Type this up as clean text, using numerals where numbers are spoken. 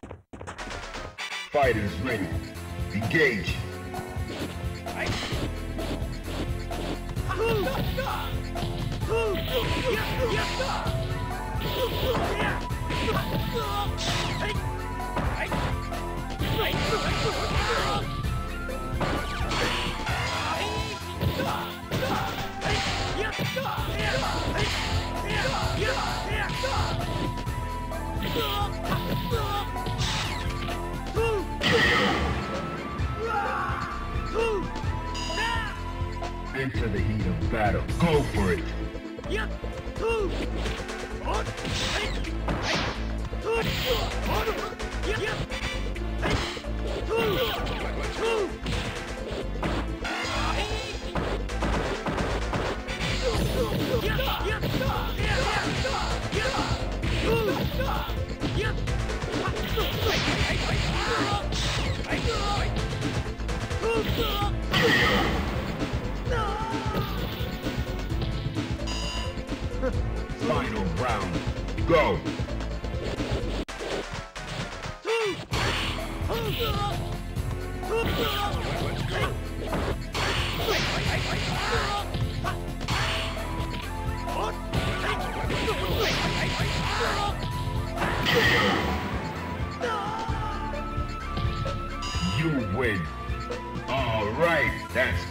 Fighters ready. Engage. Enter the heat of battle. Go for it. Final round. Go. You win. All right, that's